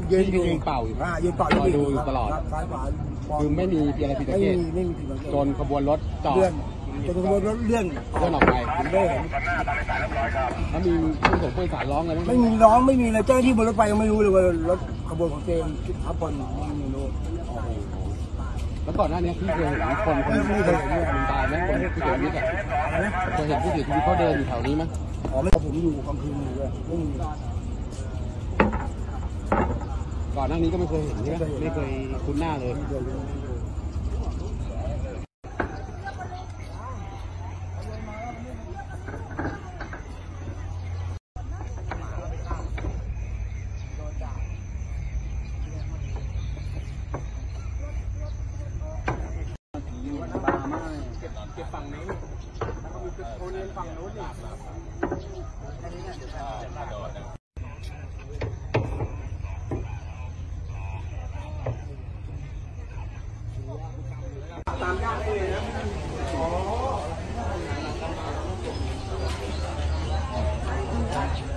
ยืนเป่าอยู่ยืนเป่าดูอยู่ตลอดซ้ายขวาคือไม่มีอะไรผิดสังเกตจนขบวนรถจอดจนขบวนรถเลื่อนออกไปได้เห็นแล้วมีผู้ส่งผู้โดยสารร้องอะไรไม่มีร้องไม่มีเลยเจ้าที่บนรถไฟยังไม่รู้เลยว่ารถขบวนของเจมทับบอลไม่รู้แล้วก่อนหน้านี้ที่เคยเห็นคนไม่เคยเห็นตายไหมคนที่เสียชีวิตเคยเห็นผู้เสียชีวิตเขาเดินอยู่แถวนี้ไหมไม่ผมอยู่กลางคืนอยู่ด้วยไม่มีก่อนหน้านี้ก็ไม่เคยเห็นใช่ไหมไม่เคยคุ้นหน้าเลยเก็บฝั่งนี้แล้วก็มีโซนฝั่งนู้นอีกตามยากได้เลยนะ